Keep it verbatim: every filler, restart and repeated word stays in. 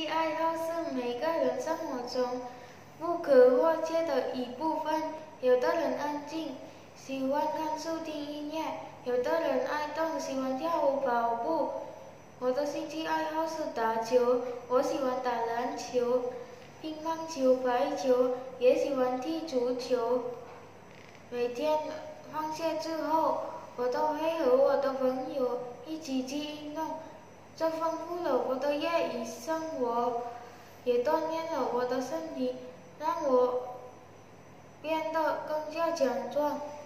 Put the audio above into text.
爱好是每个人生活中不可或缺的一部分。有的人安静，喜欢看书听音乐；有的人爱动，喜欢跳舞跑步。我的兴趣爱好是打球，我喜欢打篮球、乒乓球、排球，也喜欢踢足球。每天放学之后，我都会和我的朋友一起去运动，这丰富了我的业余生活，也锻炼了我的身体，让我变得更加强壮。